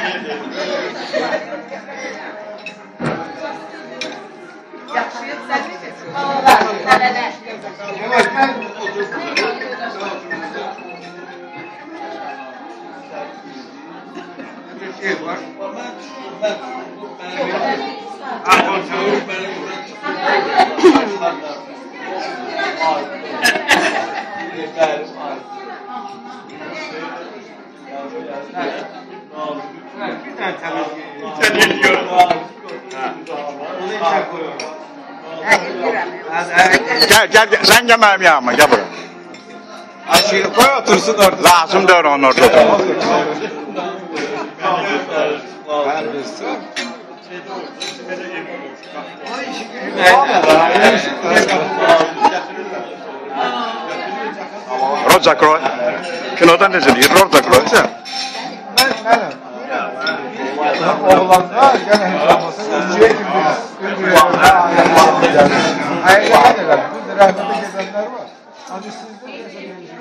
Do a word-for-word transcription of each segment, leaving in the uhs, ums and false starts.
Gel gel sen gel benim yanıma gel buraya. Aşırı koy otursun orada. Lazım da onun orada oturmak. Roza Kroy. Kinoda ne dedi? Roza Kroy sen. Oğlanlar gene hesabası uçuya gidiyor. Hayır, hayır. Bu rahmetli gezenler var. Hadi sizde de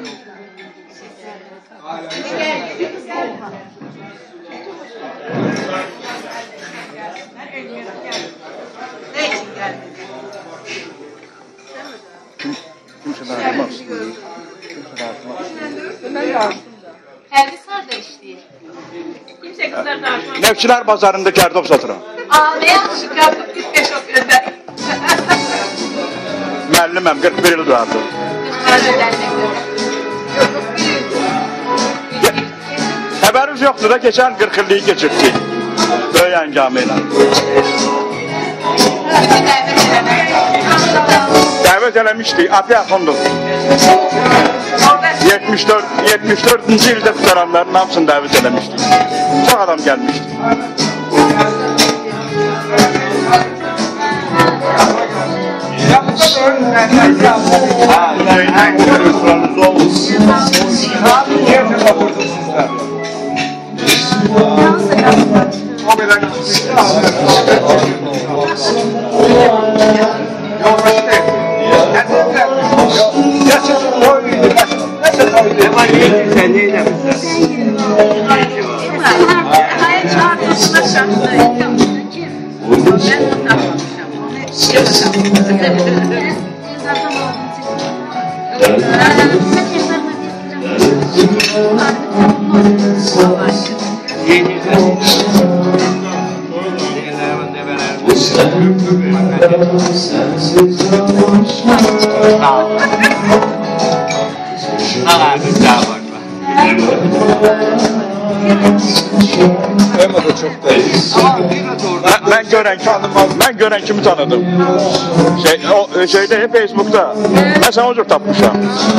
Kimse dağıtmaz. Kimse dağıtmaz. Elbisler de işleyir. Kimse kızlar dağıtmaz. Nefçiler pazarında kerdop satıram. Aa, ne yanlışlık yaptık biz beş o köyde. Müəlliməm, qırx bir il dağıtdım. Xəbərimiz yoxdur da, keçən qırx illiyi geçirdik. Böyük həngamı ilə. Dəvət eləmişdik, Ati Axundov. yetmiş dörd, yetmiş dördüncü ildə qutaranların hamısını dəvət eləmişdik. Çox adam gəlmişdi. Emma da çok da iyi. Ben, ben gören ben gören kimi tanıdım. Şey o şeyde Facebook'ta. Ben sana huzur tapmışam.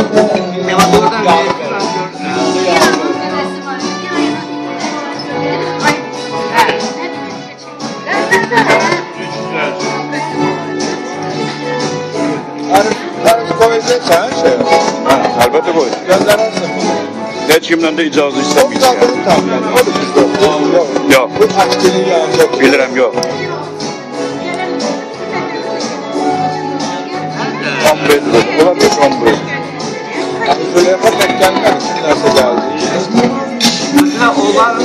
Arif koyacak sen şey. Ha, elbette koy. Gönderersin bunu. Hiç kimden de icazı istemeyiz Çok ya. tadını tam yani. O da bizde. Yok. Yok. Bu açtığını yanacak. Bilirim yok. Ombre, olabilir ombre. Yani Züleyha pek gelmek için nasıl geldi? Mesela oğlan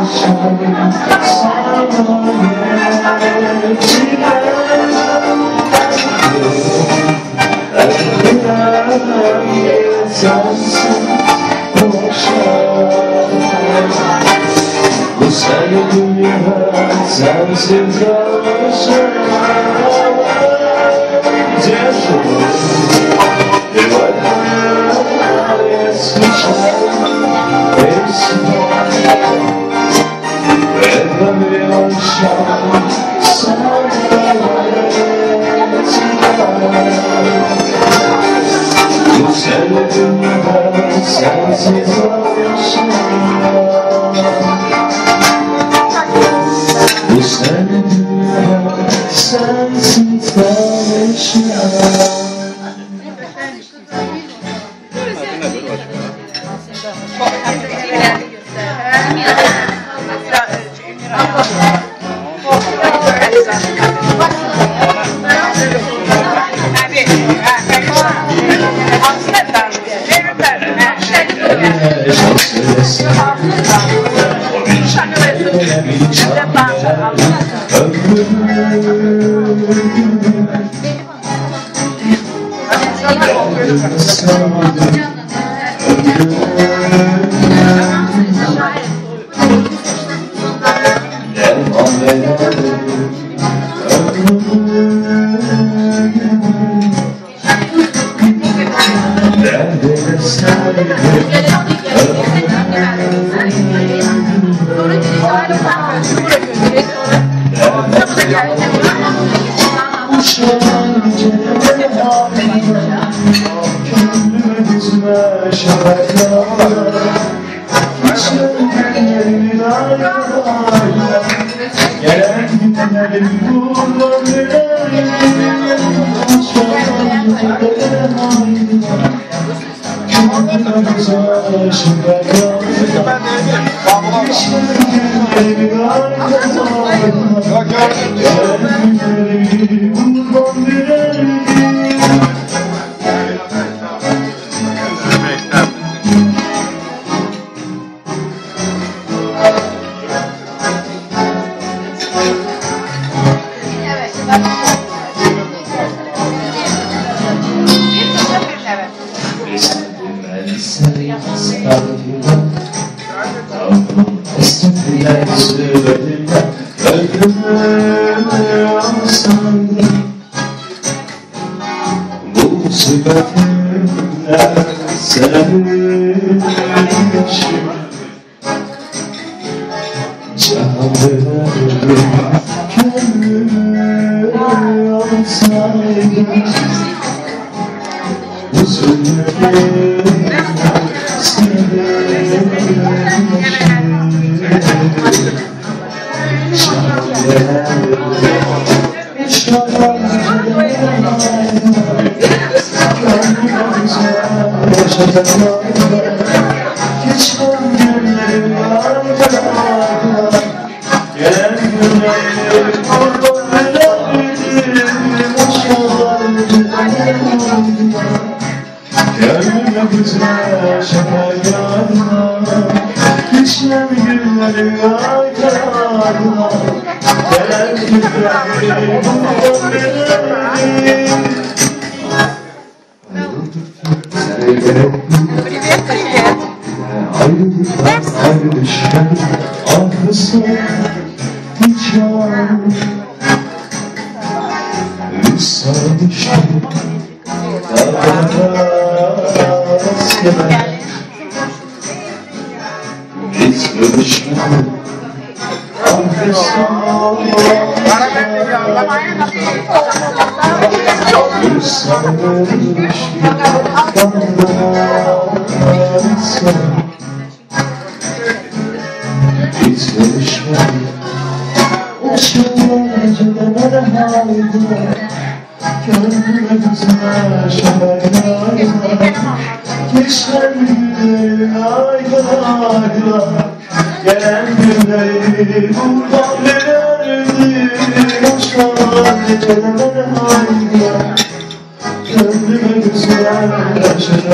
Bu seni dünya sensiz yaşayacağım. Bu seni dünya sensiz yaşayacağım. Bu seni dünya sensiz yaşayacağım.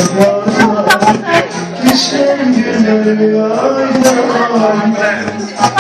Gönlüme güzel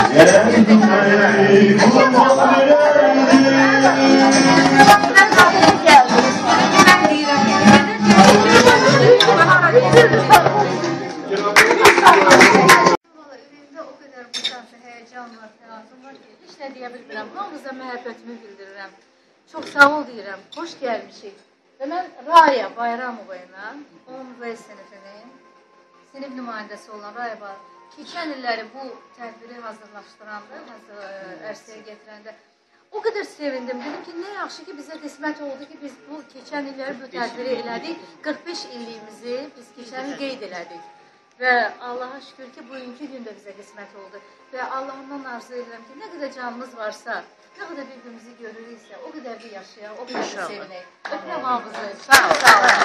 həmişə həyəcan var, təlatım var ki, heç nə deyə bilmirəm. Hamınıza məhəbbətimi bildirirəm. Çox sağ ol deyirəm, xoş gəlmişik. Və mən Raya Bayramova ilə on V sinifinin sinif nümayəndəsi olan Raya Bayramova keçən illəri bu tədbiri hazırlaşdıranda, ərsəyə gətirəndə o qədər sevindim. Dedim ki, nə yaxşı ki, bizə qismət oldu ki, biz bu keçən illəri bu tədbiri elədik. qırx beş illiyimizi biz keçən il qeyd elədik. Və Allaha şükür ki, bugünkü gün də bizə qismət oldu. Və Allahımdan arzu edirəm ki, nə qədər canımız varsa, nə qədər bir-birimizi görürüksə, o qədər də yaşayaq, o qədər də sevinək. Öpürəm hamınızı. Sağ ol, sağ ol.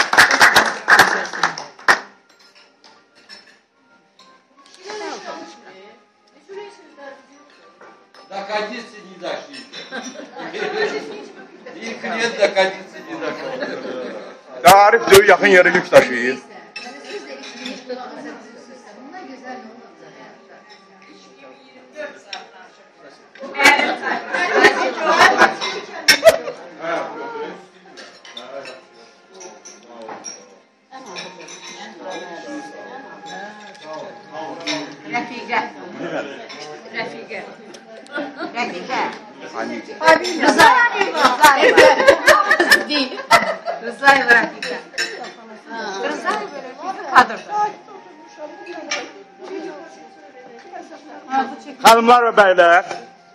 До кондиции не дошли. И клиент до кондиции не дошел. Arif diyor yaxın yere yük taşıyır. Rəfiqə. Rəfiqə. Rəfiqə. Rızayeva. Rızayeva Rəfiqə. Rızayeva Rəfiqə kadrda. Hanımlar ve beyler,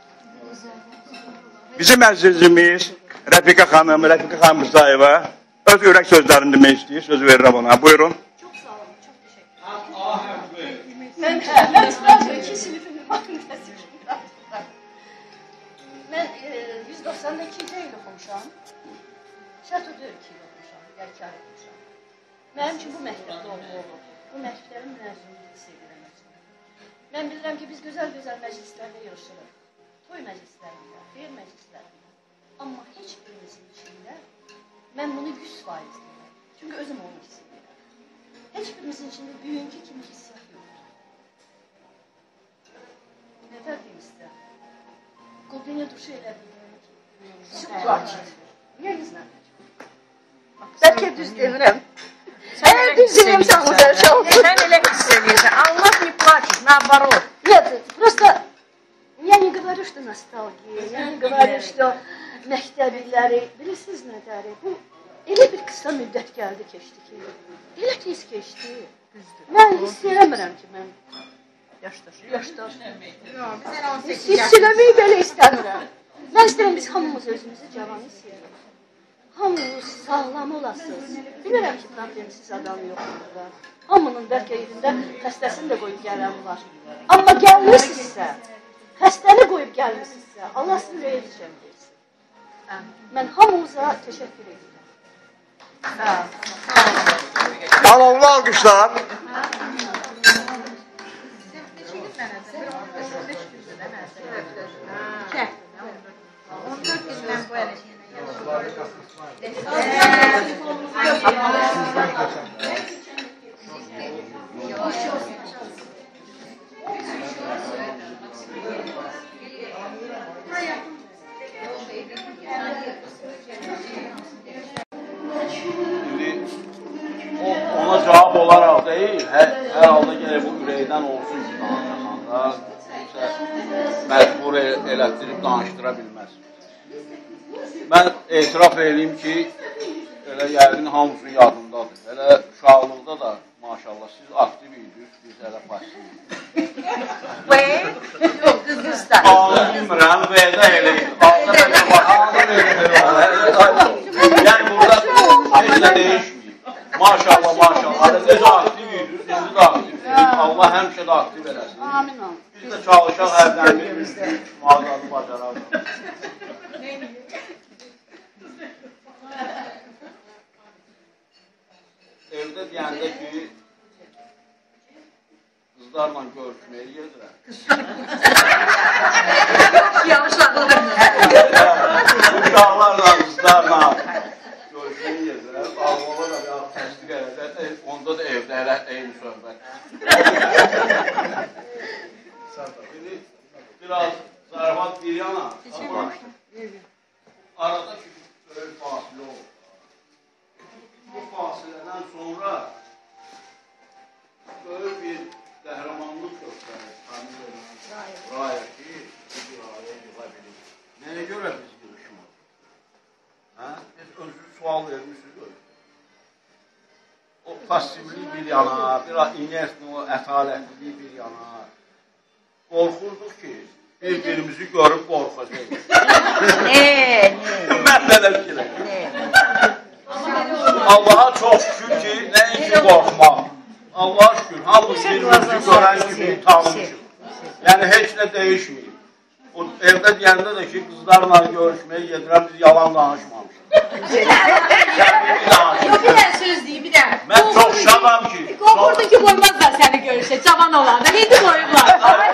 bizim əzizimiz Rəfiqə xanım, Rəfiqə xanım Rızayeva öz ürək sözlərini demək istəyir, söz verirəm ona. Buyurun. Çox sağ olun, çox təşəkkür ederim. Mən mən iki sinifin nümayəndəsi kimi danışıram. Mən yüz doxsan ikinci il oxumuşam. Şato deyil ki oxumuşam, Yəkar oxumuşam. Mənim üçün bu məktəbdə olmalı. Bu məktəbin məzunluğunu sevirəm. Mən bilirəm ki, biz gözəl-gözəl məclislərdə yarışırıq. Toy məclislərində, xeyir məclislərində. Amma heç birimizin içində mən bunu yüz faiz deyirəm. Çünki özüm onu hiss edirəm. Heç birimizin içində büyünkü kimi hissiyat yoxdur. Ne diyeyim size? Goblina duşu elədik. Süplaçit. Niye izləmək? Bəlkə düz demirəm. Eğer düz demirəm, sağlıqlar olsun. Sən elə hiss edirsən. Allah не плачет, наоборот. Нет, просто я не говорю, что ностальгия, я не говорю, что məktəb illəri, bilirsiniz nədəri? Bu elə bir qısa müddət gəldi, keçdi ki. Elə tez keçdi. Mən hiss eləmirəm ki, mən yaşdaş. Yaşdaş. Hiss eləməyi belə istəmirəm. Mən istəyirəm, biz hamımız özümüzü cavan hiss edirik. Hamımız sağlam olasınız. Bilirəm ki, problemsiz adam yoxdur da. Hamının bəlkə evində xəstəsini də qoyub gələn var. Amma gəlmirsinizsə, xəstəni qoyub gəlmirsinizsə, Allah sizin ürəyə düşən versin. Mən hamımıza təşəkkür edirəm. Alovlu alqışlar. on dörd ildən bu əlişində Ona cavab olaraq deyil, hər, hər halda gəlir bu ürəkdən olsun ki, danışanda, məcbur elətdirib danışdıra bilməz. Mən etiraf edeyim ki, elə yəqin hamısının yadındadır. Elə uşaqlıqda da maşallah siz aktiv idiniz, biz elə pasiv idik. Və qızlar. Ağlı bilmirəm, vədə eləyik. Ağlı belə baxanda yəni burada heç nə değişməyib. Maşallah, maşallah. Necə aktiv idiniz, indi də aktivsiniz. Allah həmişə də aktiv eləsin. Amin ol. Biz də çalışaq hərdən bir mağazalı bacaralım. Evdə deyəndə ki, qızlarla görüşməyə gedirəm. Yavaşladın. Uşaqlarla, qızlarla görüşməyə gedirəm. Ağlama da bir təsdiq elədir. Onda da evdə elə eyni söhbət. Biraz zarafat bir yana, amma arada ki, böyük fasilə olur. Bu fasilədən sonra böyük bir qəhrəmanlıq göstərir. Raya ki, bir raya yıla bilir. Neye göre biz yığışmıyoruz? Ha? Biz özür sual vermişiz. O passivliği bir yana, biraz inertli, o ətalətliyi bir yana. Qorxurduq ki, bir-birimizi görüb qorxacaq. Ne? Mən belə fikirləşdim. Allaha çox şükür ki, nəinki qorxmaq. Allaha şükür, hamımız bir-birimizi görən kimi tanımışıq. Yəni, heç nə dəyişməyib. O evdə deyəndə də ki, qızlarla görüşməyə gedirəm, biz yalan danışmamışıq. Yok bir tane söz değil bir tane. Mən çox şadam ki. Korkurdun ki koymazlar seni görüşe. Cavan olanda. Hindi koyurlar.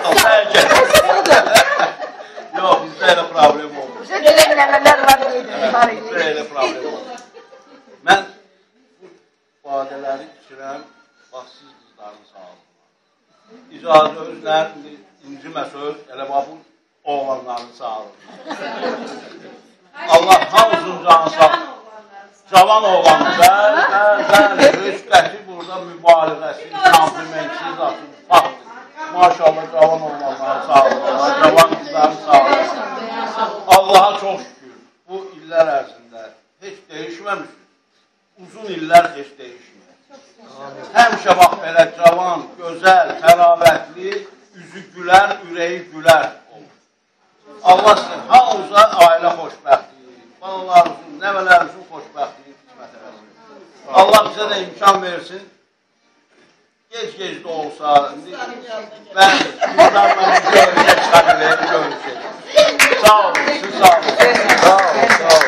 Yox, bizdə elə problem oldu. Neler var Bizdə elə problem oldu. Mən bu badələri içirəm, bax siz qızların sağlığına. İcazə özlər, incimə söz, elə bax bu oğlanların sağlığına. Allah hamısının canı sağ. Cavan oğlanlar, bəli, rüşbəti burada mübaliğəsi, komplimentsiz atın, faktır. Maşallah cavan oğlanların sağlığına, cavan qızların sağlığına. Allaha çox şükür, bu illər ərzində heç dəyişməmişik. Uzun illər heç dəyişməyək. Həmişə bax belə cavan, gözəl, təravətli, üzü gülər, ürəyi gülər olur. Allah sizin hamımıza ailə xoşbəxtliyi, balalarımızın, nəvələrimizin xoşbəxtliyi qismət eləsin. Allah bizə də imkan versin. Gec-gec də olsa, mən bunlarla görüşək, çıxarılayım, görüşək. Sağ olun, siz sağ olun. Sağ olun, sağ olun.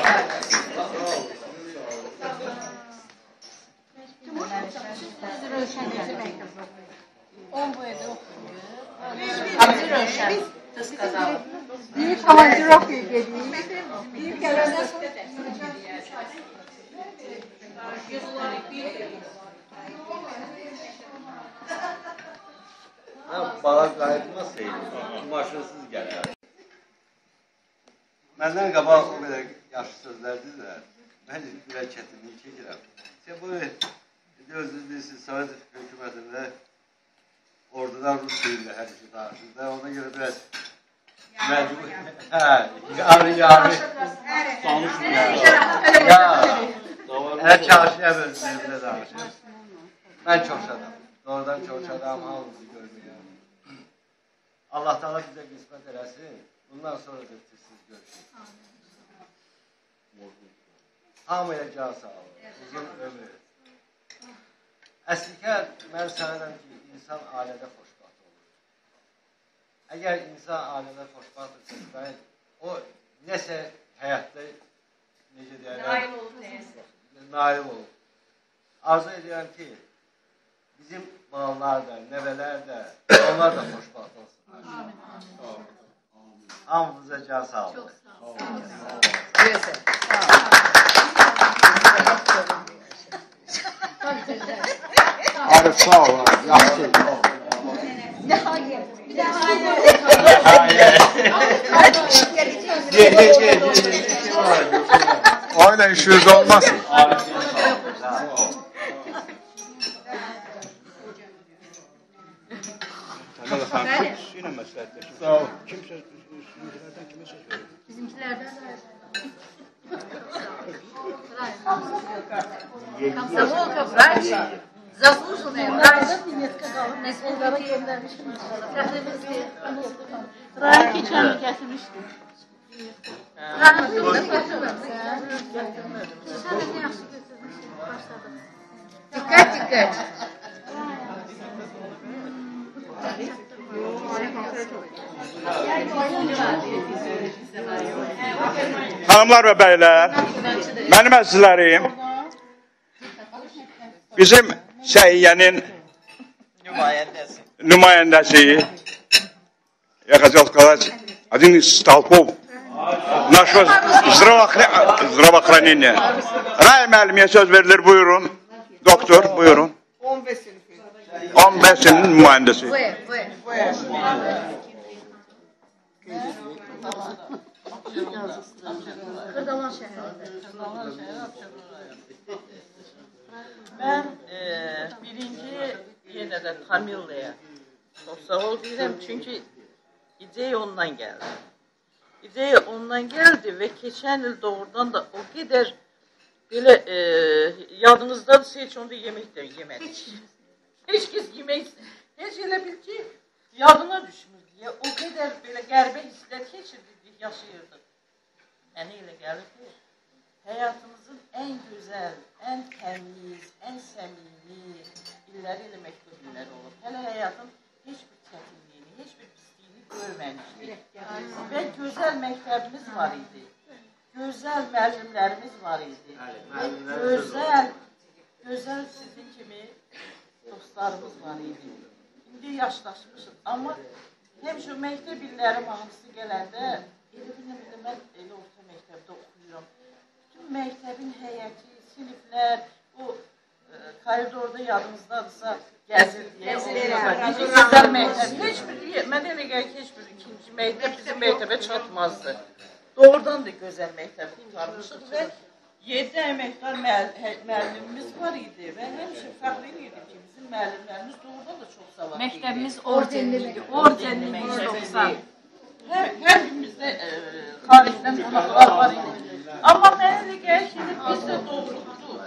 Abdü Röşen. Kız kazandı. Büyük havacı rock ülkeliği. Büyük gelenden sonra Bana qayıtma seyir, maşınsız gələr. Məndən qabaq o belə yaxşı sözlər dedilər. Mən biraz çətinlik çəkirəm. Sən bu özünüz bilirsiniz, Sovet hökumətində ordudan Rus dilində hər şey danışırdı. Ona görə biraz məcbur. Hə, yarı yarı danışmıyor. Ya, hər çarşıya bölümlərində danışır. Mən çox şadam. Doğrudan çox şadam, hamımızı görməyəm. Allah Teala bizə qismət eləsin. Bundan sonra da siz görüşün. Hamıya can sağlığı, uzun ömür. Əslində, mən sanırım ki, insan ailədə xoşbəxt olur. Əgər insan ailədə xoşbəxt olsa, o nəsə həyatda, necə deyərlər? Nail olur, nəyəsə. Nail olur. Arzu edirəm ki, bizim balalar da, nəvələr də, onlar da xoşbəxt olsunlar. Hamımıza can sağlığı. Çok sağ olun. Arif sağ ol abi, yaxşı. bir daha hayır. Gel, gel, gel. Öyle işiniz olmaz. Yine məsləhətləşin. Sağ ol. Kim söz, sizinkilərdən kimə söz verir? Bizimkilerden de. Комсомолка врач, заслуженная врач. Республика göndermiş. Raya keçən il gətirmişdim. Dikkat dikkat. Hanımlar ve beyler, benim əzizlərim, bizim Səhiyyenin nümayəndəsi Yakazalkalaç один из столпов нашего здравоохранения. Ray müəllimə söz verilir, buyurun. Doktor, buyurun. on beş sinin nümayəndəsi. Вы, вы. Kırdalan şəhərində. Ben e, birinci yenə də Kamilla'ya çok sağ ol deyirəm. Çünki ideya ondan geldi. İdeya ondan geldi ve geçen yıl doğrudan da o kadar böyle e, yadınızdadırsa hiç onda yemek de yemedik. Hiç, hiç kez yemek, hiç elə bil ki yadına düşmür diye o kadar böyle qəribə hisslər keçirdik, yaşayırdık. Yani elə gəlir ki hayatımızın en güzel, en temiz, en samimi illəri ilə məktub illəri olur. Hələ hayatın hiçbir çətinliyini, hiçbir pisliğini görməmişdik. Ve güzel məktəbimiz var idi. Güzel müəllimlərimiz var idi. Ve güzel, güzel sizin kimi dostlarımız var idi. İndi yaşlaşmışız. Ama həmişə məktəb illəri mahnısı gələndə elə bilməm, mən elə orta məktəbdə oxuyuram. Bütün məktəbin həyəti, siniflər, o e, koridorda yadınızdadırsa gəzirdiyə. Necə gözəl məktəb. Heç bir, mən elə gəlir ki, heç bir ikinci məktəb bizim məktəbə çatmazdı. Doğrudan da gözəl məktəb qurtarmışıq və yedi əməkdar müəllimimiz var idi və həmişə fəxr edirdim ki, bizim müəllimlərimiz doğrudan da çox savadlı idi. Məktəbimiz ordenli, ordenli məktəb. Hər, hər birimizdə e, xaricdən qonaqlar var idi. Amma mənə elə gəlir ki, biz də doğrulduq.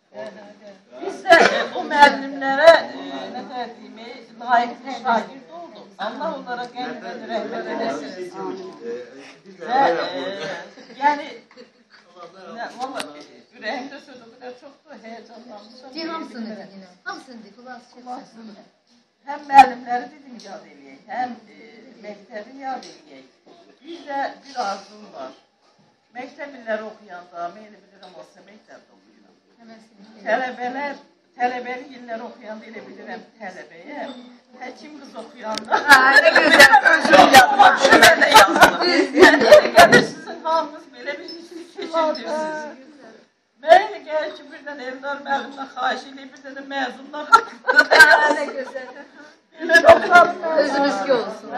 Biz də e, o müəllimlərə e, nə dədiyimi, layiqli şagird olduq. Allah onlara qəlbən rəhmət eləsin. Və e, yəni, valla ürəyimdə söz o qədər çoxdur, həyecanlanmışam. Deyir, hamısını dedin, hamısını deyir, xülasını. Həm müəllimləri dedim yad eləyək, həm e, məktəbi yad eləyək. Bir də bir arzum var. Məktəb illəri oxuyanda, mən elə bilirəm, olsa məktəbdə oxuyuram. Tələbələr, tələbəli illəri oxuyanda elə bilirəm tələbəyə. Həkim qız oxuyanda. Nə gözəl, özüm yazmaq. Şöyle də yazdım. Yəni, elə gəlir sizin halınız belə bir işini keçirdirsiniz. Mən elə gəlir ki, birdən Eldar müəllimdən xahiş edib, bir də məzunlar haqqında. Nə gözəl. Özünüzki olsun.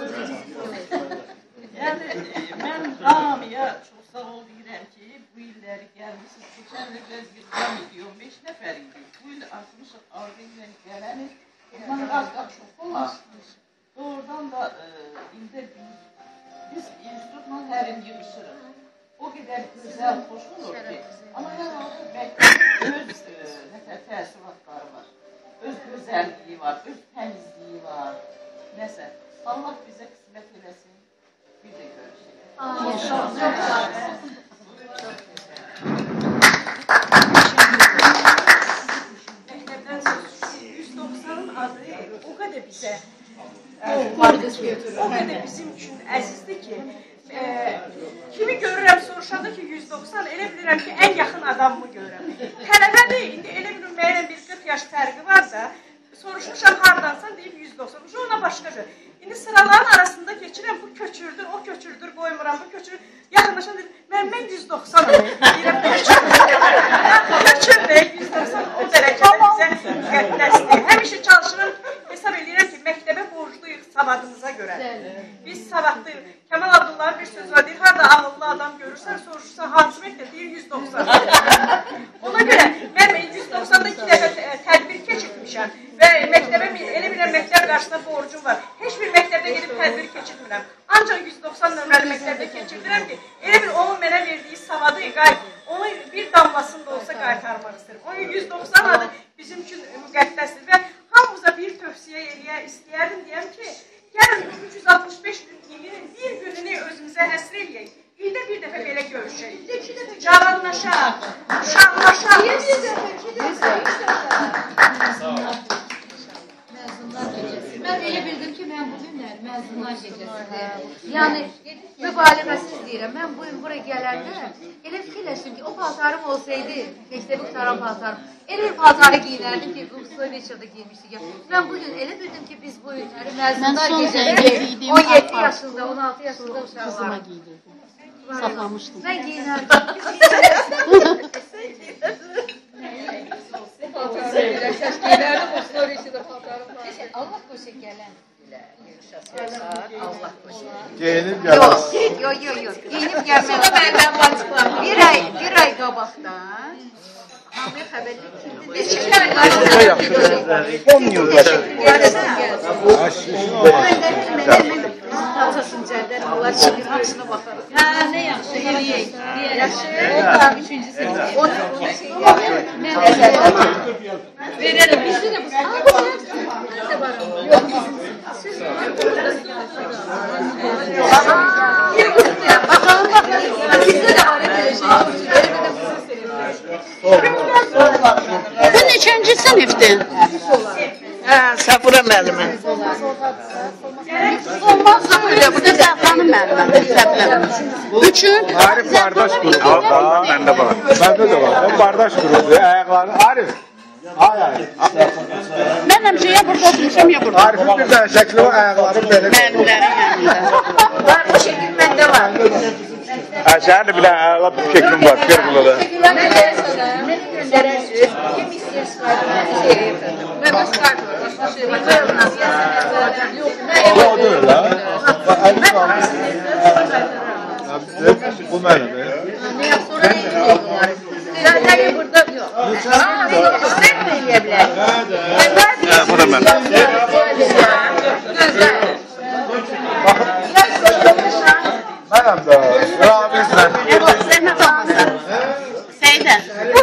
Yəni, mən hamıya çox sağ ol deyirəm ki, bu illəri gəlmişsiniz. Keçən il biraz yıxıram idi, on beş nəfər idi. Bu il açmışıq, ardı ilə gələni. Mən az-qaz çox olar. Doğrudan da indi biz institutla hər il yığışırıq. O qədər gözəl, xoş olur ki, amma hər halda məktəbin öz təəssüratları var. Öz gözəlliyi var, öz təmizliyi var. Nəsə, Allah bizə qismət eləsin, bir də görüşək. Çok sağ olun. yüz doksanın adı o kadar bize o kadar bizim için əzizdir ki e, kimi görürəm soruşanda ki yüz doksan elə bilirəm ki en yakın adamımı görürəm. Tələbədir, indi elə bilirəm mənimlə bir qırx yaş fərqi var da soruşmuşam hardansan deyib yüz doksan. Ona başqa şey. İndi sıraların arasında geçirəm bu köçürdür, o köçürdür, qoymuram, bu köçürdür. Yaxınlaşan deyir, mən mən yüz doksanım. Deyirəm, köçürdür, yüz doksan o dərəcədə bizə müqəddəsdir. Həmişə çalışırım, hesab edirəm ki, məktəbə borcluyuq savadımıza görə. Biz savadlıyıq. Kemal Abdullah'ın bir sözü var, deyir, harada ağıllı adam görürsən, soruşursan, hansı məktəb deyir, yüz doksan. Ona görə mən yüz doxsanda iki dəfə tədbir keçirtmişəm və məktəbə, elə biləm, məktəb qarşısında borcum var. Heç bir məktəbdə gedib tədbir keçirtmirəm. Ancaq yüz doxsan nömrəli məktəbdə keçirdirəm ki, elə bir onun mənə verdiyi savadı, onu bir damlasında olsa qaytarmaq istəyirəm. Onun yüz doxsan adı bizim üçün müqəddəsdir və hamımıza bir tövsiyə eləyə istəyərdim, deyəm ki, gəlin üç yüz altmış beş günlüyünün bir gününü özümüzə həsr eləyək. İldə bir dəfə belə görüşək. Cavanlaşaq, uşaqlaşaq. Məzunlar gecəsi. Mən elə bildim ki, mən bugünlər məzunlar gecəsidir. Yəni, mübaliğəsiz deyirəm. Mən bu gün buraya gələndə elə fikirləşdim ki, o paltarım olsaydı, məktəbi qutaran paltarım, elə bir paltarı giyinərdim ki, Sloveçiyada giymişdik. Mən bugün elə bildim ki, biz bu günləri məzunlar gecədə on yeddi yaşında, on altı yaşında uşaqlar. Saklamışdım. Mən giyinərdim. Allah koşun gelen Allah koşun. Giyinip gelmez. Yok, yok, yok, yok. Giyinip gelmez. Bir ay, bir ay qabaqdan hamıya xəbərlik kimdir? Neçə on yıl gəlsin, gəlsin. videolar çəkir, hamısına baxarıq. Hə, nə yaxşı, eləyək. Yaxşı, üçüncü sinif. Onu mən nəzərdə verərəm. Bizdə də bu. Aa, bu mən də varım. Yox, siz bakalım bakalım. Bizdə də var elə şey. Bu neçənci sinifdir? Hə, Səfurə müəllimə. Olmaz da böyle, bu da Zəfranın müəllimədir, Zəfran. Üçün? Arif bardaş grubu. Məndə var. Məndə də var. O bardaş grubu. Ayaqları. Arif. Ay ay. Mən həmişə ya burada oturmuşam, ya burada. Arif'in bir tane şəkli var, ayaqları belə. Müəllimlərin yanında. Var, bu şəkil məndə var. Hə, sənin də bir dənə əla bir şəklin var, gör burada. Mən göndərəsiniz. Kim istəyirsiniz? Şey efendim. Mən öz kart var. Başqa şey var. Yox, nə O deyil ha. Əlif var. Bu mənim. Ne yap sonra ne yiyecek bunlar? Sen tabii burada yok. Ama sen de yiyebilir. Hə, bu da mən. Güzel. Mənəm də. Ramizlə. Zəhmət olmasın. Seydə.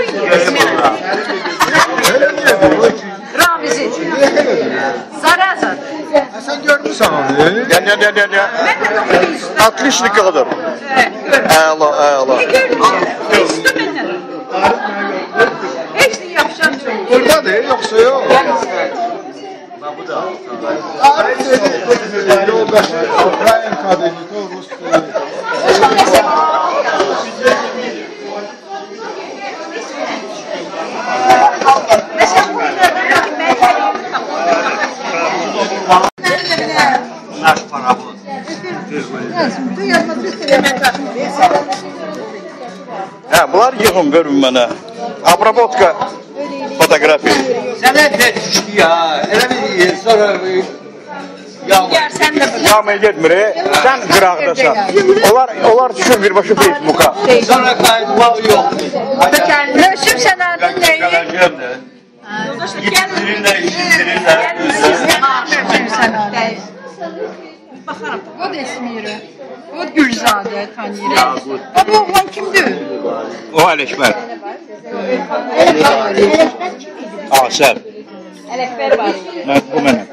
Ramiz'in. Zarazat. Sən görmüsən onu? Gel, gel, gel, gel, gel. altmışlık kadar. Əla, əla. Ne görmüşsün? Geçti benden. Hiç de yapacağım diyorum. Buradadır, yoxsa yox? Bu da. Arif dedi, yoldaşı, Ukrayna kadını, Rus kadını. Mesela burada ben Naş para bu. Hə, bunlar yığın, görün mənə. Abrabotka fotoğrafi. Sənə də düşdü ya. Elə bir sonra yağmur. Yağmaya getmir, sən qıraqdasan. Onlar, onlar düşür birbaşa Facebook'a. Sonra qayıtmaq yox. Löşüm sen adın neydi? Yetiştirirlər, işittirirlər. Bakarım. O da İsmir'i. O Gülzade tanıyırım. O bu oğlan kimdir? O Ələkbər. Asər. Ələkbər var. Bu mənim.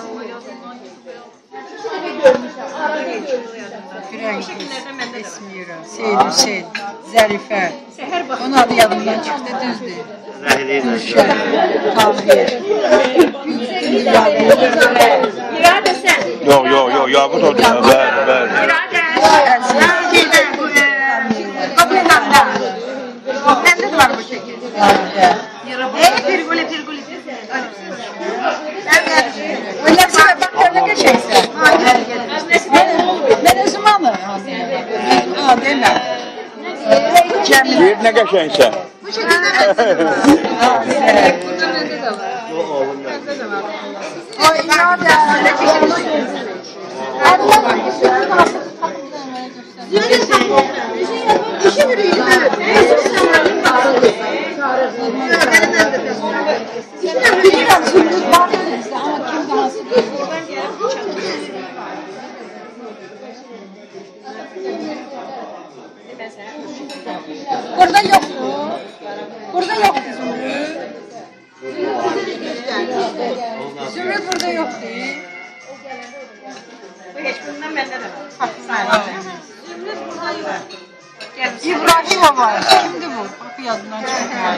İsmir'i, Seyid Hüseyin, Zərifə. Onun adı yadımdan çıxdı, düzdür. Gülşən, Tahir. İradə sen. Yox, yox, yox, Yaqut oldu. Bəli, bəli. İradə. Kapıdanlar. Bende de var bu şekilde. Ey pirguli pirguli. Öyle bak öyle geçeyse. Mən özüm anı. Ha, demə. Yer nə qəşəngsə. Bu şekilde besliyorlar. Burada bende de var. Bende de var. O İradə. İşi yürüyün böyle. Burada yoktu. Burada yoktu Zümrüt. Zümrüt burada yoktu. Bu hiç bundan bende de var. Zümrüt burada yok. İbrahim'e var. Kimdi bu? Kapı yadından çıkmıyor.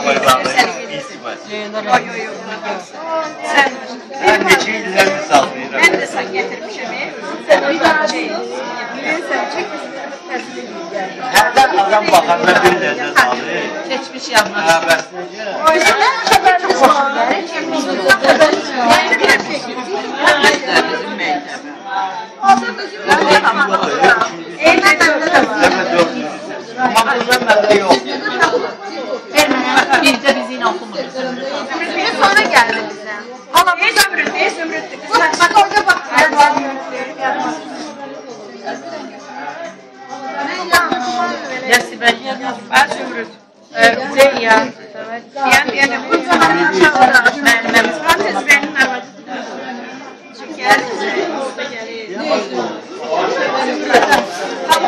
Yok yok yok. Sen. Mən neçə illərdir saxlayıram. Ben de sen getirmişim. Sen bir daha şey. Sen çek. Hərdən adam baxanda bir ləzzət alır. Keçmiş yanına. Hə, bəs necə? Bizim haberimiz var. Bizim haberimiz var. Bizim məktəbə. Eymen bende de var. Amma burada məndə yox. Birdə bizi ilə oxumuyor. Bir sonra geldi bize. Hala ne zümrüt, ne zümrüt. Bak bak orada bak. Ya Sibel ya Ben zümrüt. Zeyya. Yani yani bu zamanlar çağıran müəllimimiz var. Tezbenin arvadı. Çünkü orada gelir.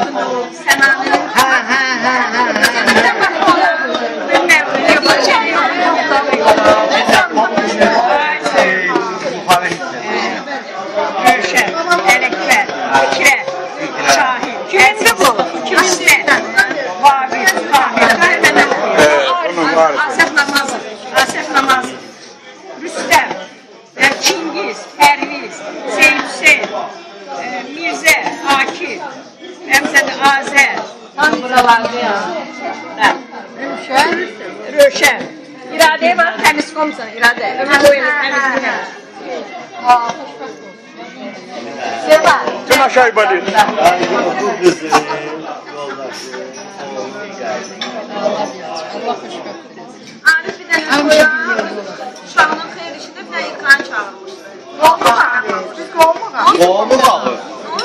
Altın o Səmanın. Ha ha ha ha. Ben Mevlüt'ü yapacağım. Gülşen, Elekber, Fikre, Şahin, Kendi bu, İsmet, Vabir, Fahir, Asef Namazı, Asef Namazı, Rüstem, Çingiz, Perviz, Seyit Hüseyin, Mirze, Akif, Emzədə Azer, Tam buralarda ya. Röşen, Röşen, İrade'ye bak, temiz komutanı, İrade, ömür boyu temizliğine. Seva. Sen aşağı yukarı. Bu kızı, yoldaşı, Allah hoş götürsün. Arif bir dənə qoya, uşağının xeyir işində bir dənə ekran çağırmışdı. Olmu bağı. Biz olmu bağı. Doğumu bağı.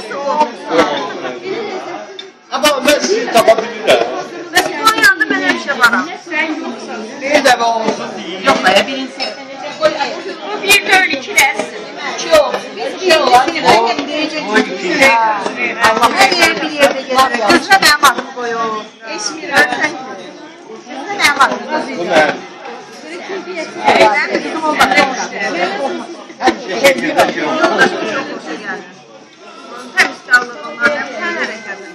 Ama ben sizi tapabilirim. Və siz onun yanında mən həmişə varam. Bir de olsun değil. Yok be birinci. Bu bir döyül ikiler. Yok. Biz bir birincisini diyeceksin. Allah her yer bir yerde gelir. Kızına mənim adımı qoyun. Esmir, ölsən ki. Kızına mənim adımı qoyun. Bu ne? Mən de bizim olmadı demişler. Teşekkür ederim. Onun da çok hoşa geldi. Onun temizkarlığı onlardan her hareketi.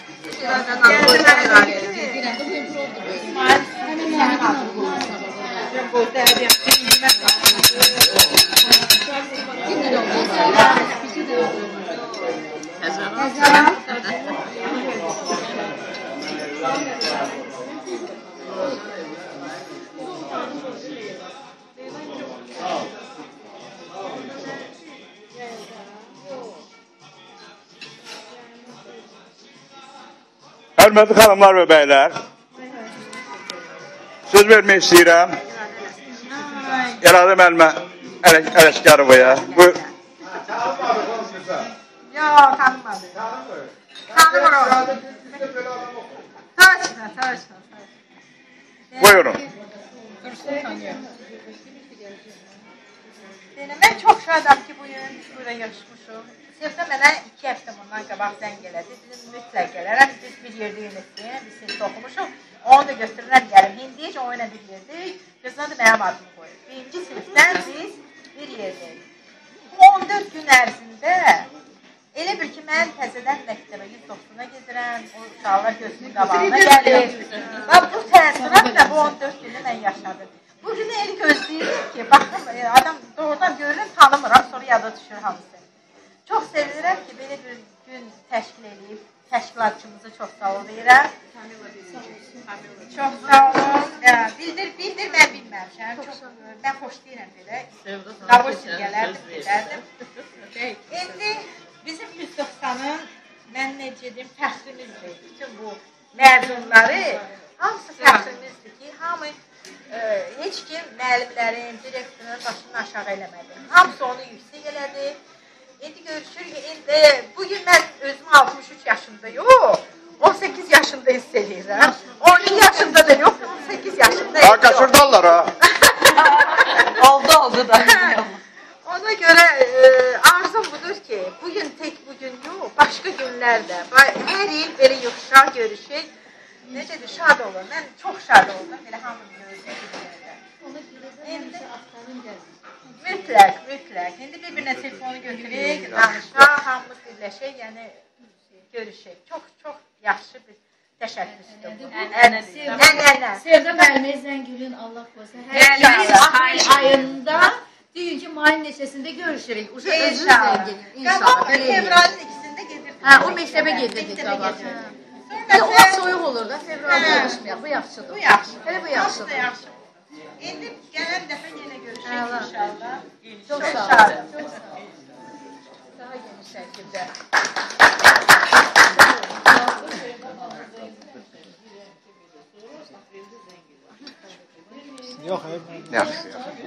Hörmətli xanımlar və bəylər, söz vermək istəyirəm İradə müəllimə Ələşqərovaya. Buyur. Yok, tanımadı. Tanımır o. Taşma, taşma. Buyurun. Mən çox şadam ki, bu gün biz buraya yarışmışıq. Sevdə mənə iki həftə bundan qabaq zəng elədi. Bizim mütləq gələrəm, biz bir yerdə yönetdik, biz sinifdə oxumuşuq. Onu da götürürəm gəlim. İndi o ilə bir yerdik. Qızına da mənim adımı qoyur. Birinci sinifdən biz bir yerdəyik. on dörd gün ərzində elə bir ki, mən təzədən məktəbə yüz doxsana gedirəm, o uşaqlar gözünün qabağına gəlir. Və bu təəssürat da bu on dörd günü mən yaşadım. Bu günü el gözləyirəm ki, baxım, adam doğrudan görürəm, tanımıram, sonra yada düşür hamısı. Çox sevinirəm ki, belə bir gün təşkil edib, təşkilatçımızı çox sağ ol deyirəm. Çox sağ olun. Bildir, bildir, mən bilməmişəm. Mən xoş deyirəm belə. Davul simgələrdir, bilərdim. İndi bizim yüz doxsanın, mən necə deyim, fəxrimizdir. Bütün bu məzunları, hamısı fəxrimizdir ki, hamı heç kim müəllimlərin, direktorun başını aşağı eləmədi. Hamısı onu yüksək elədi. İndi görüşürük, indi bugün mən özüm altmış üç yaşımda yox, on səkkiz yaşında hiss edirəm. on iki yaşında da yox, on səkkiz yaşında Ha, kaçırdarlar ha. Oldu oldu da. Ona görə arzum budur ki, bugün tek bugün yox, başqa günlərdə, hər il belə yoxuşaq görüşək. Necədir, şad olur. Mən çox şad oldum, belə hamını görüşək. Mütləq, mütləq. İndi bir-birinə telefonu götürək, danışaq, hamımız birləşək, yəni görüşək. Çox, çox yaxşı bir təşəkküsdür bu. Ənənə. Sevda müəllimə Zəngülün Allah qoysun. Hər il aprel ayında dünkü mayın neçəsində görüşürük. İnşallah. İnşallah. Fevralın ikisində gedirdik. Hə, o məktəbə gedirdik qabaq. O soyuq olur da, fevralda görüşməyək. Bu yaxşıdır. Bu yaxşı. Hələ bu yaxşıdır. Yaxşı. İndi gələn dəfə yenə görüşək inşallah. Çox Çox sağ sağ olun. olun. Daha geniş şəkildə. Yox, Yaxşı,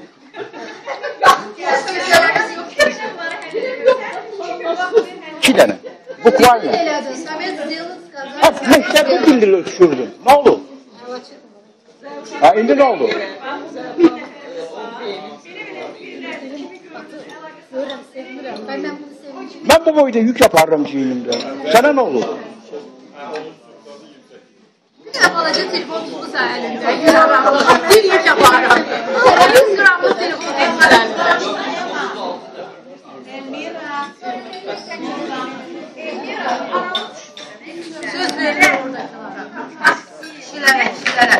İki dənə. Buklarla. Elədin, Samet Ziyalız qazandı. Ha, məktəbdə dildil ötüşürdün. Nə oldu? Ha, indi nə oldu? Görürəm, sevinirəm. Ben, ben bunu sevinçim. Mən bu boyda yük yaparım çiynimdə. Sənə nə olur? Nəsə balaca telefon tutmusa əlində. Bir yük yaparım. yüz qramlıq telefon tutmusa əlində. Elmira. Elmira. Söz verir orada. Kişilərə, kişilərə.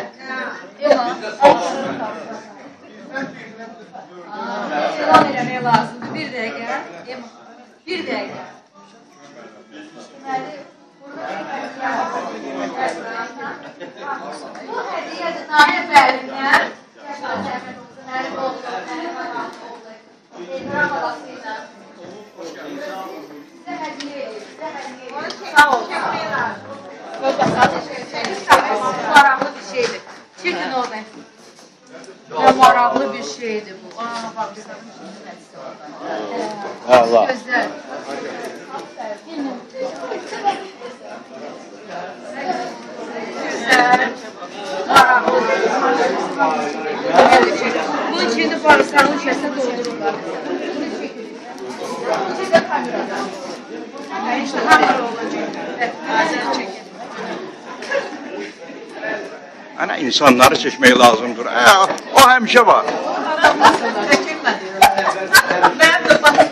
Selam eləmək lazımdır. Bir dəqiqə. Bir dəqiqə. Bu hədiyədir Tahir əfərindən. Kəşfət Əhmədovuzun əli oldu. Elmira balasıyla. Sizə hədiyyə edir. Sizə hədiyyə edir. Sağ olun. Maraqlı bir şeydir. Çekin oradan. Ne maraqlı bir şeydir bu. Aa, baxışlarım şimdi nəsə orada. Allah. Gözlər. Güzel. Maraqlı. Bunun içində bağırsağın içərisində doldururlar. Bir də kamerada. İşte hamur olacaq. Evet, bazen çekin. Ana insanları seçmək lazımdır. Ə, o həmişə var. Ben de bak.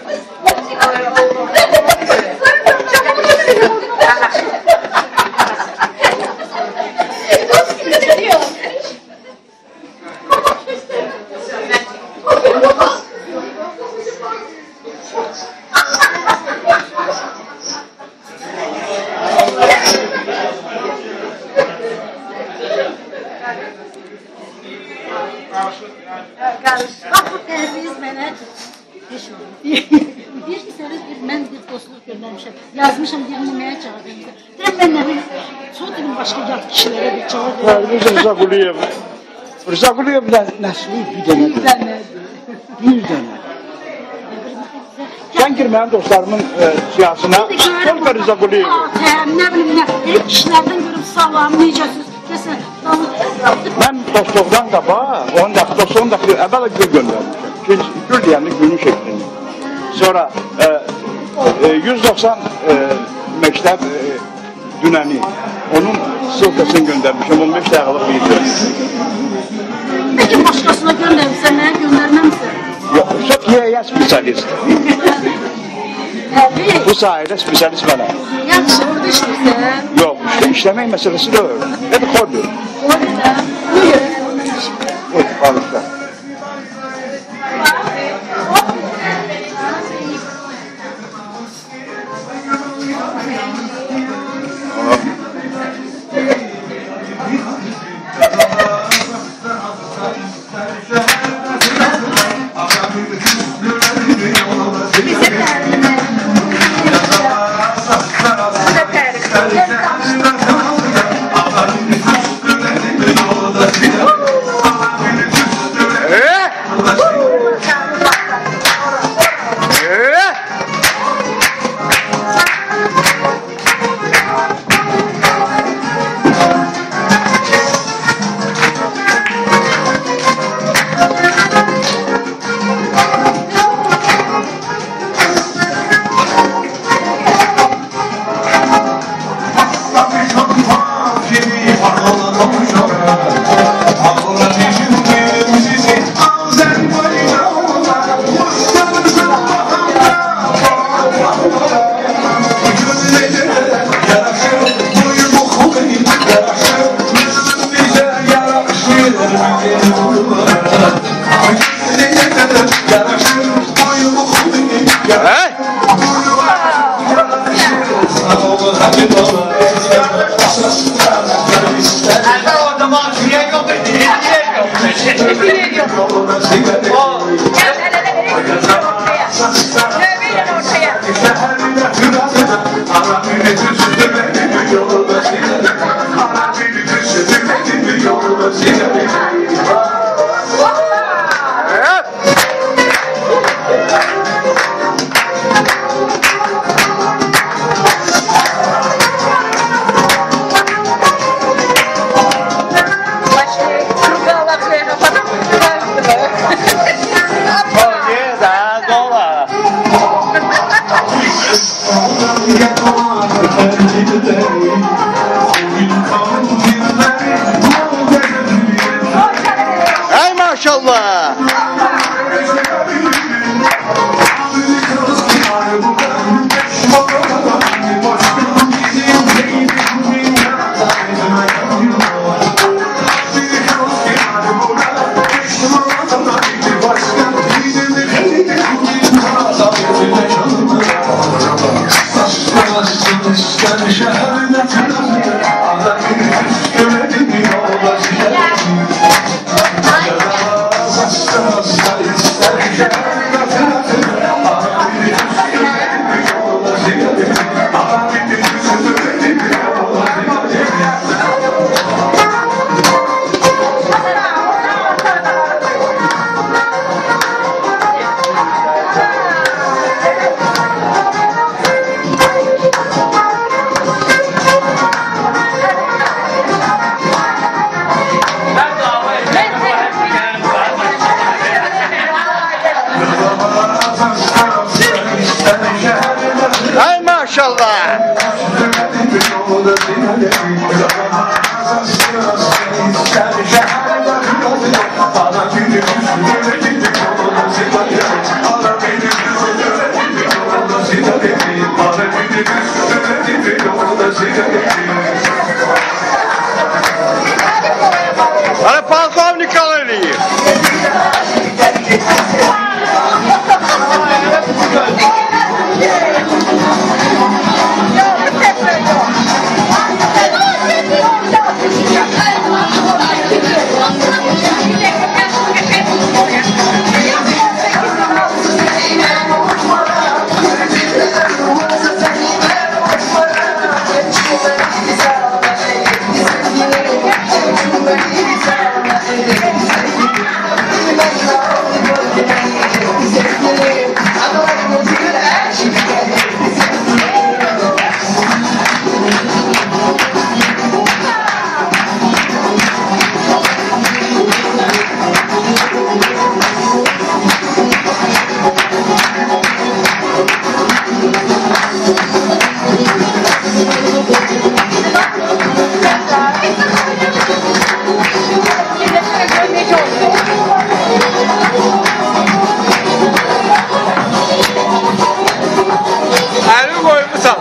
Bax bu tərbiyiz mənə heç oldu. Deyir ki, sənə bir, mən bir dostluq göndərmişəm. Yazmışam, bir nüməyə cavab vermişəm. Deyirəm, mən nə bilim, çox dedim, başqa yad kişilərə bir cavab vermişəm. Rıza Quliyev. Rıza Quliyevlə nəsli bir dənədir. Bir dənədir. Bir dənə. Sən gir mənim dostlarımın e, siyasına, Tolga Rıza Quliyev. Atəm, nə bilim, nə, deyir, kişilərdən görüm, salam, necəsiz, desən, Mən dostluqdan qaba, onun da, dostluğun da əvvələ gül göndərmişəm. Gül deyəndə gülün şeklini. Sonra e, e, yüz doxsan e, məktəb e, dünəni, onun sılkasını göndərmişəm, on beş dəqiqəlik bir gün. Peki başqasına göndərmişsən, mənə göndərməmsən? Yox, çok iyi spesialist. Bu sayede spesialist mənəm. Yaxşı, orada işləyirsən? Yox, işte işləmək məsələsi də öyle. Hadi koydur. Orada da, buyur. Buyur, bağışla. Oh, Sen şehirde tırnaklı Adam gündüz görelim yola ziyaretim Yaramaz hasta hastayız Sen şehirde tırnaklı Adam gündüz görelim yola ziyaretim Adam gündüz görelim yola ziyaretim Ay maşallah. Bana polkovnik alırıyım. Elimi koymuşam.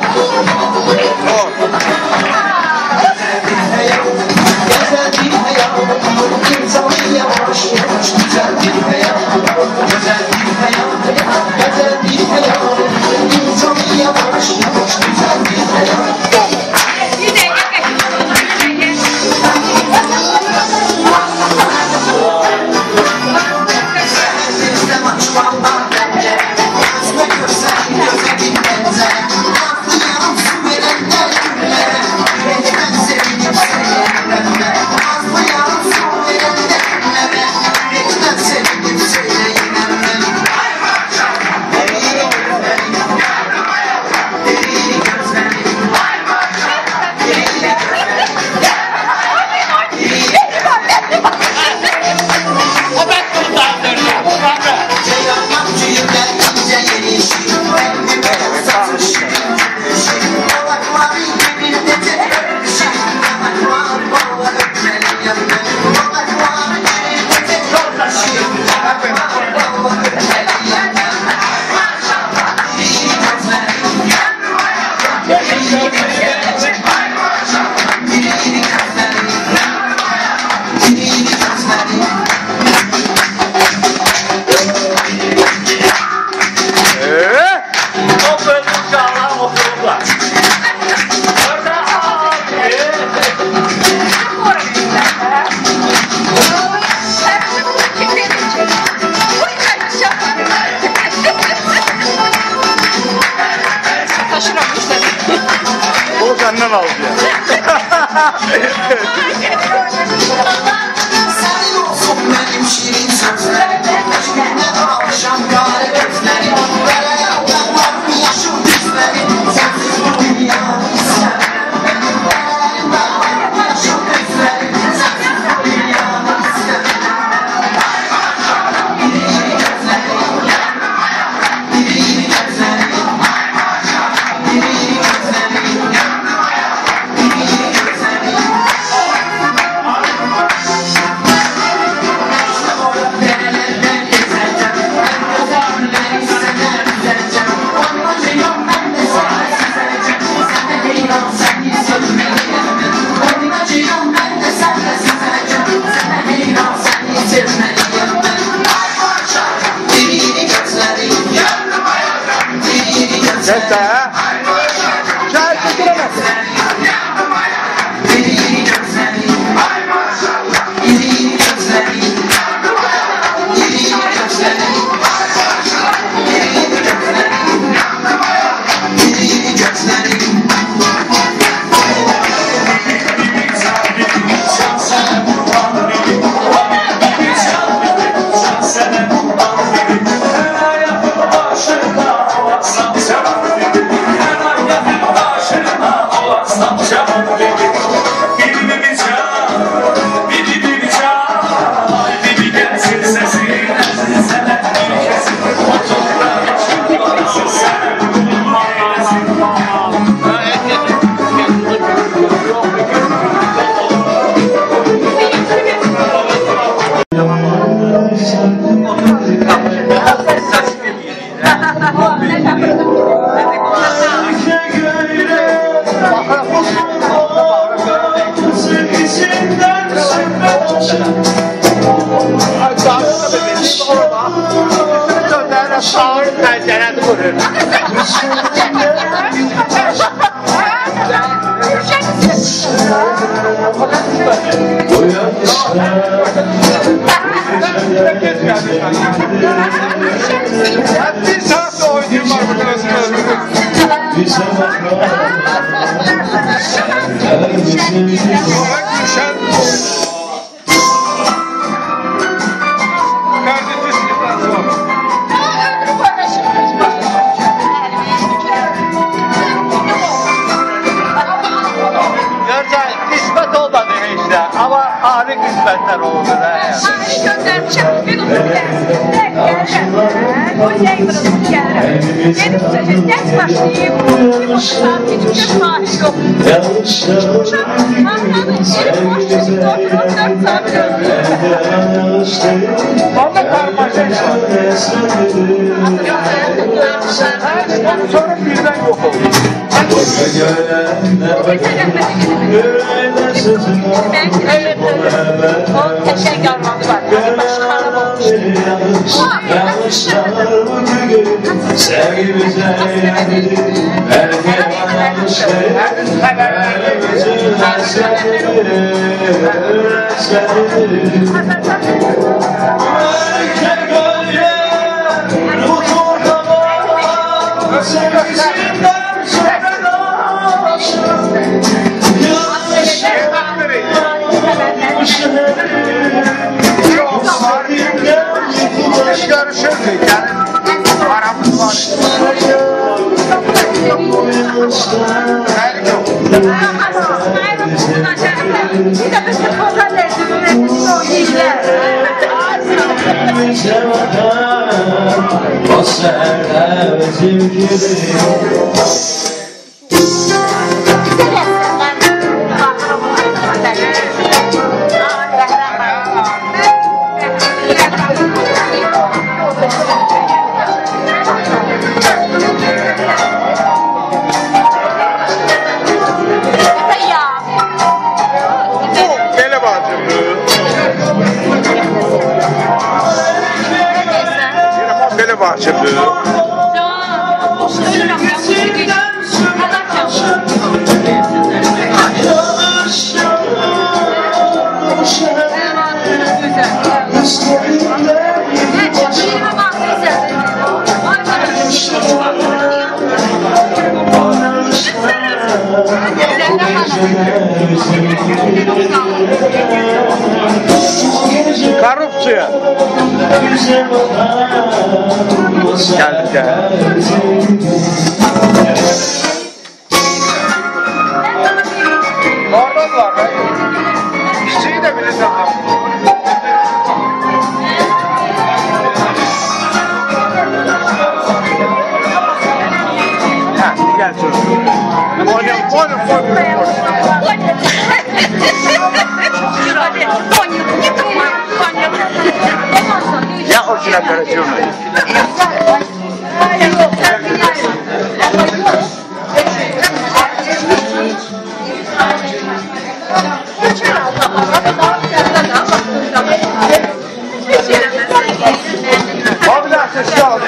O senden aldı ya. Sen olsun benim şirin sözlerim Aşkımdan alışan gari gözlerim Dereyağdan var mı yaşım düzlerim Sensiz bu dünya istemem Dereyağdan var mı yaşım düzlerim Sensiz bu dünya istemem Diri gözlerim Diri gözlerim Diri gözlerim Diri gözlerim Bir saat da oynayayım arkadaşlar. Görsen kısmet olmadı işte ama ani kısmetler oldu. Hani göndermişim. Bir uzun gelsin. O şey bırakıp gelirim. Benim sözüm geç başlayayım. Bir bakışlar hiçbir sahip yok. Uçak anladım. Benim boş çocukta oturup dört saat görüyorum. Bana karmaşa sonra birden yok oldu. Evet, evet. O teşekkür armağanı var. Başka araba olmuştu. Sevgimize geldi, belki görüşürdük yani aramız var. o serde zevkli. Bele bacımdı. Yine bele bacımdı. Korrupsiya. Geldik ya. Oradan var be. İşçiyi de bilirsin. Ha, gel çocuğum. Oynayalım, oynayalım, oynayalım. Ya orijinal operasyon. Abi de sesli al.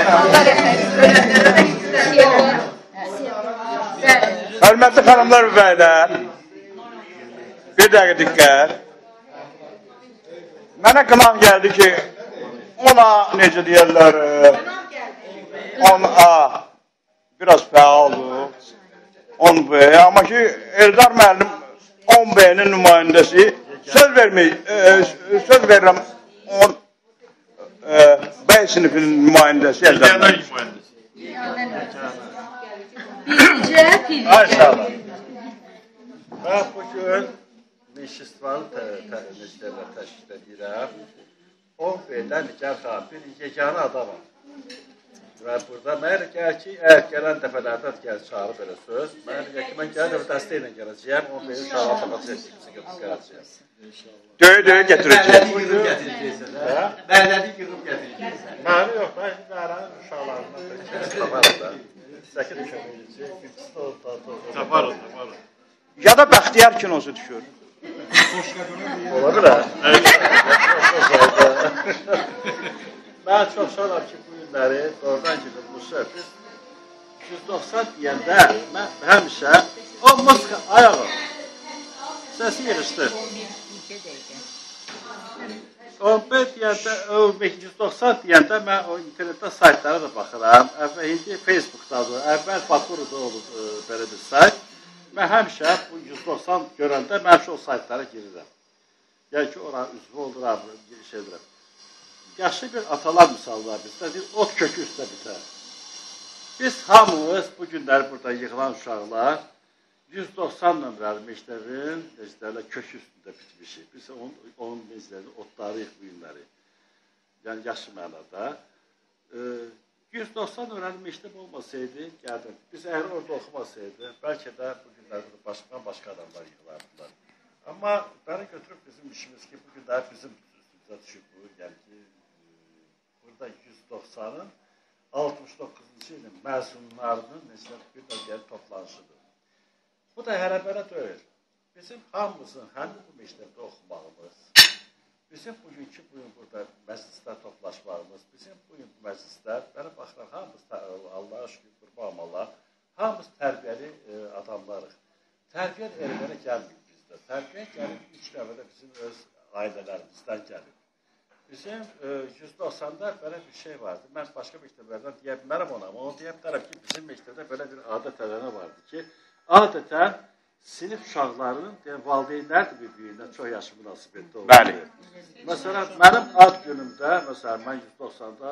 Hörmətli xanımlar və bəylər, bir dəqiqə diqqət. Mənə qınaq gəldi ki, ona necə deyərlər, ona biraz fəaldır, on B, amma ki, Eldar müəllim on B-nin nümayəndəsi, söz vermək, söz verirəm on B sinifinin nümayəndəsi Eldar müəllim. Maşallah. Ben bugün Meşistvan Necdələ təşkil edirəm. on B'dən Nigar xanım bir yeganə adamım. Və burada mənə gəl ki, əgər gələn dəfələrdə gəl çağırıb belə söz, mənə ki, mən gələn dəfə dəstək ilə gələcəyəm, on B'nin uşağı tapacaq, gələcəyəm. Döyə döyə gətirəcək. Bəllədiyi qırıb gətirəcəksən. Bəllədiyi qırıb gətirəcəksən. Məni yox, mən Zəhranın uşaqlarından taparım da. Səkin düşəməyəcək, taparım, taparım. Ya da Bəxtiyar kinosu düşür. Ola bilər. Mən çox şadam ki, bu günləri doğrudan ki, bu söhbət yüz doxsan deyəndə mən həmişə o muska ayağı səsi yığışdı. on beş deyəndə, yüz doxsan deyəndə mən o internetdə saytlara da baxıram. Əvvəl indi Facebookdadır, əvvəl Bakuru'da olur belə bir sayt. Mən həmişə bu yüz doxsan görəndə mən o saytlara girirəm. Yəni ki, ora üzvü oluram, giriş edirəm. Yaşlı bir atalar misalı var bizdə, bir ot kökü üstə bitər. Biz hamımız bu günləri burada yığılan uşaqlar yüz doxsan nömrəli məktəbin necələrlə kök üstündə bitmişik. Biz onun, onun necələri, otlarıyıq bu günləri. Yəni yaşlı mənada. E, yüz doxsan nömrəli məktəb olmasaydı, gəldim. Biz əgər orada oxumasaydı, bəlkə də bu günlərdə başqa-başqa adamlar yığılardılar. Amma bəni götürüb bizim işimiz ki, bu günlər bizim üstümüzə düşüb bu. Yəni ki, burada yüz doxsanın altmış doqquzuncu ilin məzunlarının necələr bir də gəlib toplanışıdır. Bu da hələ-belə deyil. Bizim hamımızın həmin bu məktəbdə oxumağımız, bizim bugünkü bugün burada məclisdə toplaşmağımız, bizim bugün bu məclislər, mənə baxıram, hamımız, Allah'a şükür, qurban Allah, hamımız tərbiyəli e, adamlarıq. Tərbiyə ermənə gəlməyib bizdə. Tərbiyə gəlib ilk dəvədə bizim öz ailələrimizdən gəlib. Bizim e, yüz doxsanda belə bir şey vardı. Mən başqa məktəblərdən deyə bilmərəm ona, amma onu deyə bilərəm ki, bizim məktəbdə belə bir adət-ənənə vardı ki, adətən sinif uşaqlarının valideynlər bir-birindən çox yaşı münasibətdə olurdu. Bəli. Məsələn, mənim ad günümdə, məsələn, mən yüz doxsanda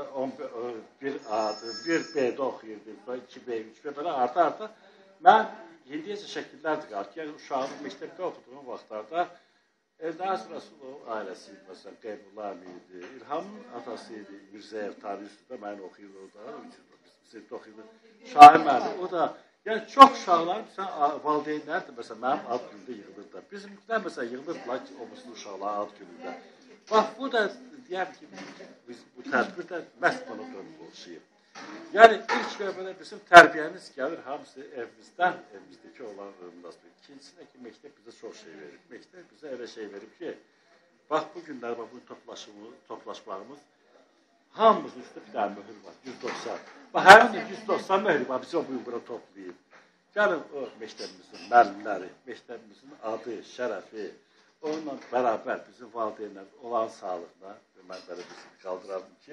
bir adı, bir B-də oxuyurdum, iki B, üç B, belə arta-arta mən indiyəcə şəkillərdir qaldı. Yəni, uşağın məktəbdə oxuduğum vaxtlarda Eldəz Rasulov ailəsi idi, məsələn, Qeybullah idi, İlhamın atası idi, Mirzəyev Tarihüsüdə məni oxuyurdu orada, biz oxuyurdu, Şahin müəllim, o da, yəni çox uşaqlar, məsələn, valideynlərdir, məsələn, mənim ad günündə yığılırlar. Bizimkiler, məsələn, yığılırdılar ki, o musul uşaqlar ad günündə. Bax, bu da, deyəm ki, biz bu tədbir də məhz bana dönüb oluşuyub. Yəni, ilk növbədə bizim tərbiyəmiz gəlir, hamısı evimizdən, evimizdəki olan münasibət. İkincisi ki, məktəb bizə çox şey verib. Məktəb bizə elə şey verib ki, bax, bu günlər, bax, bu toplaşmağımız, hamımızın üstü bir dənə mühür var, yüz doxsan. Bax, həmin yüz doxsan mühür var, bizi o bu bura toplayıb. Gəlin, o məktəbimizin müəllimləri, məktəbimizin adı, şərəfi, onunla bərabər bizim valideynlər olan sağlığına, mən belə bir qaldırardım ki,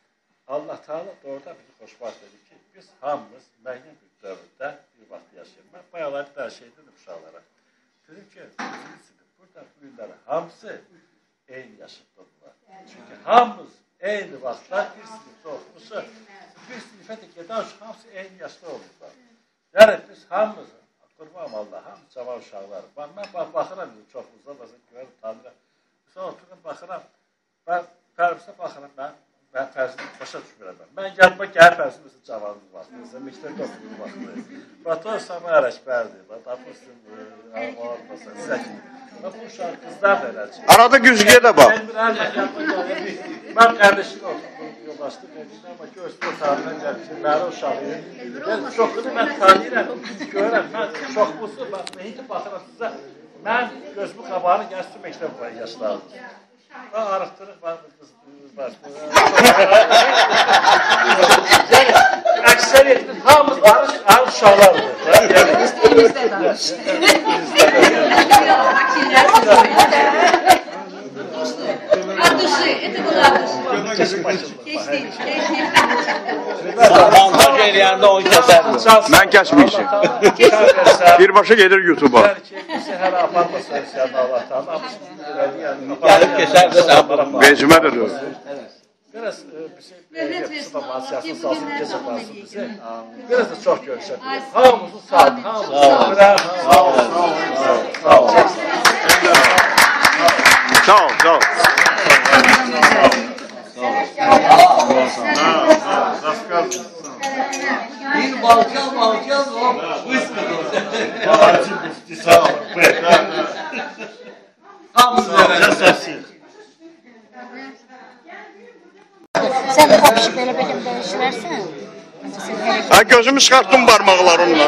Allah Teala doğrudan bizi xoşbaxt edir ki, biz hamımız müəyyən bir dövrdə bir vaxt yaşayırıq. Mən bayalar bir daha şey dedim uşaqlara. Dedim ki, burada bu günləri hamısı eyni yaşıqdadırlar. Çünki hamımız eyni vaxtlar bir sinifdə oxumuşsa, bir sinifə də gedən uşaq hamısı eyni yaşda olurlar. Yəni biz hamımız, qurbanım Allah, hamımız cavan uşaqlar. Mən baxıram, çoxumuzda bazı görürüm, tanırım. Sonra otururum, baxıram, mən Fərvizə baxıram, mən mən Fərzini başa düşmürəm. Mən gəlmə gəl Fərzini məsələn cavanlıq vaxtı, məsələn, məktəbdə oxuduğum vaxtı. Bator Samay Ərəkbərdir, Batapustin, Armağan, məsələn, Zəki. Və bu uşaq qızlar da eləci. Arada güzgüyə də bax. Mən qardeşini oxudum, yoldaşdım, amma ki, öz otağından gəlmişim, məli uşaqıyım. Çoxunu mən tanıyırəm, görürəm, mən çoxbusu, mən indi baxıram sizə, mən gözümü qabağını gəlsin məktəb var, yaşlarım. Və arıqdırıq var, qız var. Yəni, əksəriyyətinin hamımız arıq uşaqlardır. İstəyimizdə danış. От души, это было от души. Montaj eləyəndə onu kəsərdim. Mən kəsməyişim. Birbaşa gedir YouTube'a. Bizi hələ aparmasın sənə Allah'tan. Gəlib kəsərdə sən aparam. Vecimə də deyil. Biraz bizi yapısına vasiyasını salsın, keçə qalsın bizi. Biraz da çox görüşək. Hamımızın sağ olun. Hamımızın sağ olun. Sağ olun. Sağ ol, sağ ol. Bir balcal balcal o whisky. Sağ ol. Hamımız Sen de kapışıp böyle benim değişiversen. Ha, gözümü çıxartdım barmaqlarımla.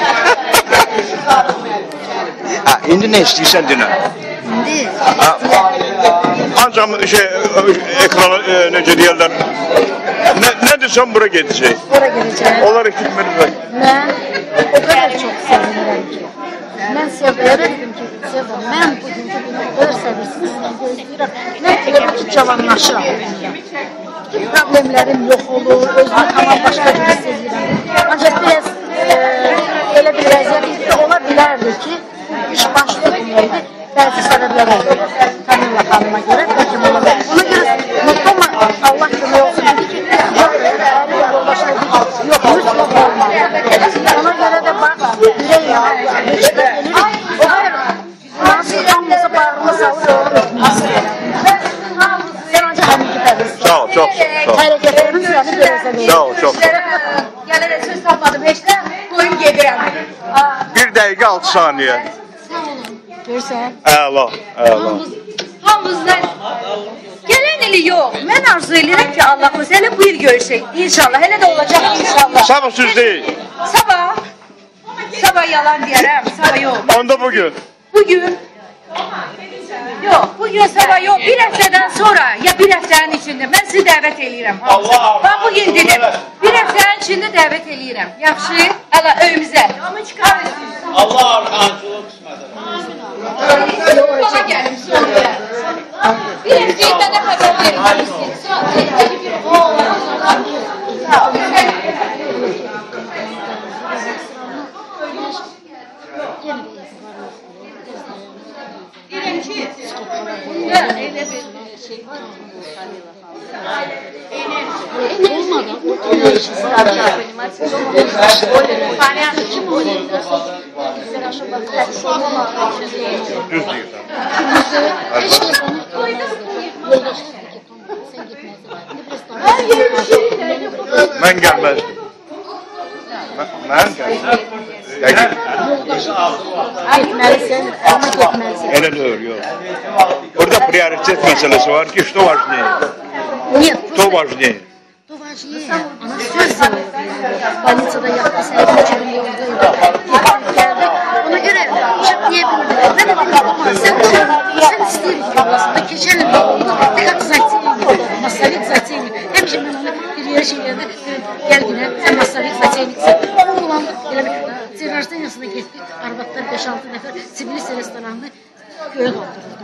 Ha, indi nə istəyirsən dinə? İndi? Ancaq şey, ekrana necə deyərlər, nə, nə desəm bura gedəcək? Bura gedəcək. Onlar iki bilmirlər. Ben o kadar çok sevinirim ki. Ben Sevda'ya dedim ki, Sevda, ben bugünkü günü o kadar sevirsizle gözləyirəm. Mən elə ki, cavanlaşıram. Bütün problemlerim yok olur, özümü tamam başka bir hissediyorum. Ancak biraz e, elə bir vəziyyət ola bilərdi ki, iş başlayaydı, bəzi səbəblər oldu. Kamilla xanıma görə, bəlkə ola bilər. Ona görə mutlama Allah kömək olsun dedi ki, yok, əri və yoldaşlar dedi ki, yok, mütlaq olmalı. Ona görə də bax, ürək yağdı, o qədər nasıl hamımızı bağrıma salır, oğlum etmək istəyirəm. Sen ancaq həmin gidəbilirsin. Sağ ol, çok sağ ol. Hərəkətlərimiz səni görəsə Sağ ol, çok. Gələrə söz tapmadım heçdə, qoyum gedirəm. Bir dakika altı saniye. görsən. Əla, əla. Hamımızdan gələn ili yox. Mən arzu edirəm ki, Allah'ımız hələ bu il görüşək. İnşallah, hələ də olacaq inşallah. Sabah söz değil. Sabah. Sabah yalan deyərəm, sabah yox. Onda bugün. Bugün. Yok, bugün sabah yok. Bir haftadan sonra ya bir haftanın içinde ben sizi davet edirəm. Allah Ben bugün dedim. Bir haftanın içinde davet edirəm. Yaxşı, ala öyümüzə. Allah arxancılıq qismət edir. Yoruca gəlim sonra. Bir haftayı mənə xəbər verin. Deyirəm ki, elə bir şey var. Olmadan mutlaka işi startlar, понимаете? Понятно, чему именно. Хорошо, Düz değil. Ben gelmezdim. Ben gelmezdim. Gitmelisin, ama gitmelisin. Öyle de öyle yok. Orada prioritet meselesi var ki, что важнее? Нет. Что важнее? То важнее. Она все сделала. Больницada yattı, seni geçirdim yoldaydı. Geldi. Ona göre çık diyebilirdi. Ben de dedim ama sen sen istiyorsun aslında. Geçen yıl oldu. Ne kadar zateynik. Masalit zateynik. Hem şimdi ben ona bir yere şeylerde gel yine sen masalit zateyniksin. Onu kullandık. Sen rajdenyasına gittik. Arvatlar beş altı nefer Sibilis restoranını göğe dolduruldu.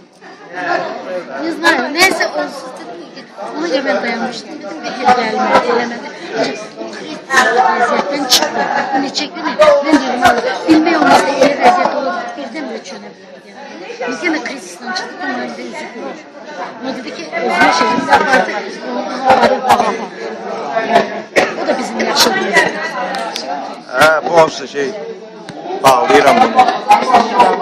Ne знаю. Neyse olsun. Ona göre ben dayanmıştım. Dedim bir kere gelmedi, elemedi. Vəziyyətdən çıxdı. Bu neçə günü mən dedim, bilmək olmaz da elə vəziyyət olur, birdən-birə çönə bilər. Biz yenə krizisdən çıxdıq, onun əlində üzü görür. O dedi ki, özünə şeyimiz apardı, onları bağlamaq. O da bizim yaxşılığımız. Ha, bu olsa şey, bağlayıram bunu.